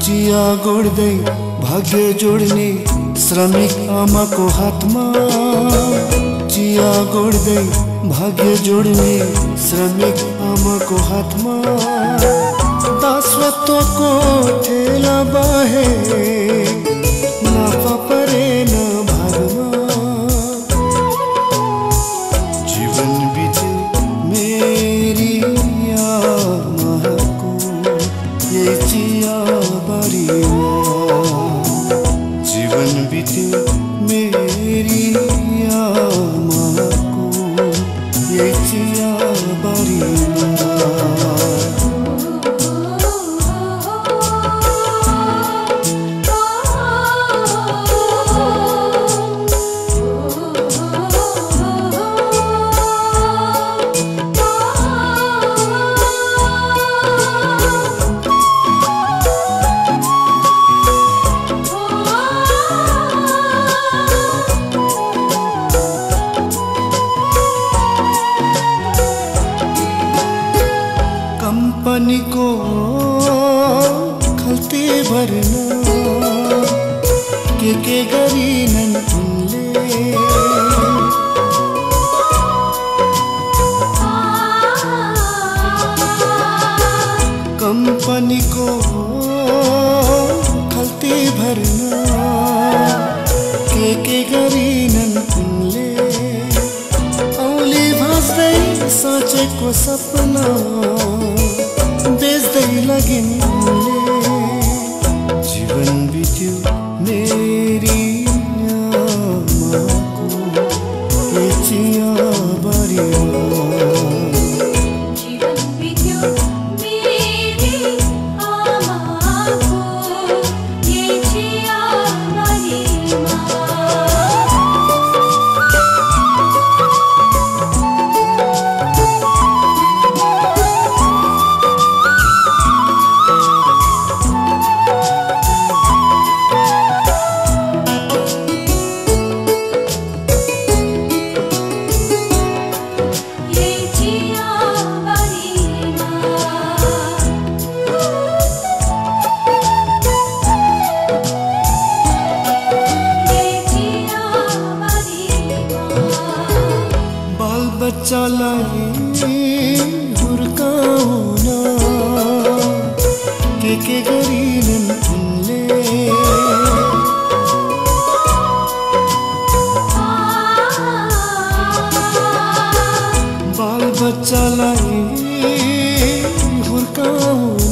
चिया गोड्दै भाग्य जोड्ने श्रमिक आमाको हातमा, चिया गोड्दै भाग्य जोड्ने श्रमिक आमाको हातमा, दासत्वको ठेला बाहे नाफा परेन भागमा। जीवन बित्यो मेरी आमाको यही चिया बारीमा, जीवन बित्यो मेरी आमाको यही चिया बारीमा। कंपनीको खल्ती भर्न के गरिनन् उनले, कंपनीको खल्ती भर्न के गरिनन् उनले। औली भाँच्दै सोचेको सपना बेच्दै लगिन् उनले। जीवन बित्यो मेरी आमाको यही चिया बारीमा, जीवन बित्यो मेरी आमाको यही चिया बारीमा। बच्चालाई हुर्काउन के गरिनन् उनले। बाल बच्चालाई हुर्काउन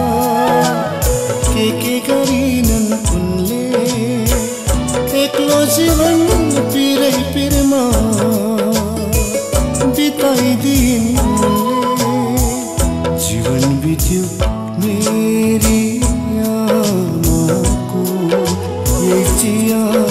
के गरिनन् उनले। एक्लो जीवन पिरै पिरमा बिताइदिन् उनले। जीवन बित्यो मेरी आमाको यही चिया